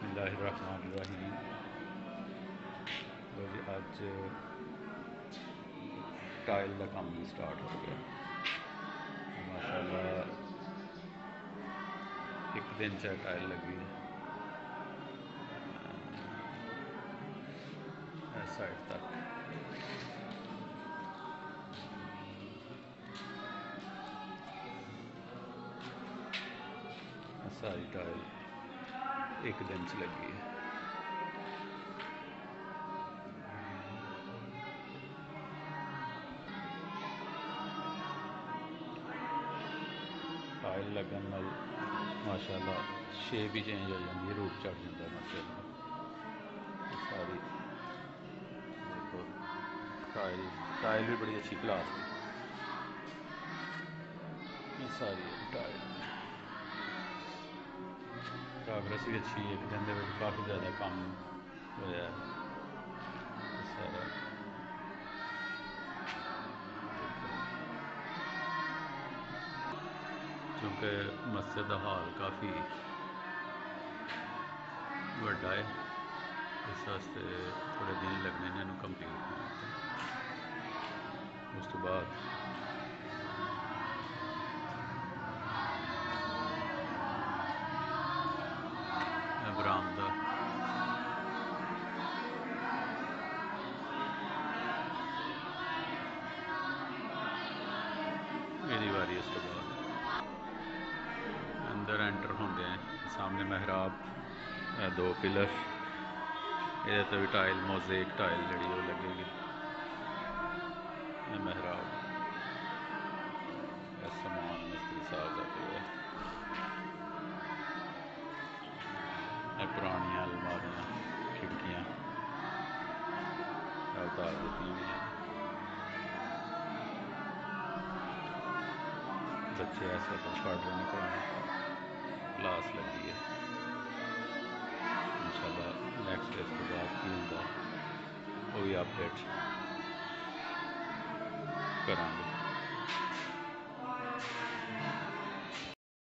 बिस्मिल्लाहिर्रहमानिर्रहीम। तो जी अज टाइल का काम भी स्टार्ट हो गया माशाल्लाह। एक दिन च टाइल लगी इस साइड तक। सारी टाइल एक दिन च लगी है। टाइल लगन नाल माशाल्लाह शेप ही चेंज हो जाती है, रूप चढ़ जाता है माशाल्लाह। सारी देखो टाइल टाइल भी बड़ी अच्छी क्लास की, सारी टाइल प्रोग्रेस भी अच्छी है। एक दिन के काफ़ी ज़्यादा काम होया है सारा। क्योंकि मस्जिद का हाल काफ़ी बड़ा है, इस वास्ते थोड़े दिन लगने इन्होंने कंप्लीट होने। उस तो बाद बरामदा मेरी बारी। उस तो बाद अंदर एंटर होंगे हैं, सामने महराब, दो पिलर, ये तो भी टाइल मोज़ेक टाइल जी वो लगेगी। ये महराब सामान मिस्त्री साहब का पिया। पुरानिया अलमारियाँ खिड़कियाँ उतार दी हुई हैं। बच्चे ऐसा कुछ पढ़ रहे हैं, कुरान क्लास लगी है। इंशाल्लाह नेक्स्ट डे के बाद की होंगे वो भी अपडेट करांगे।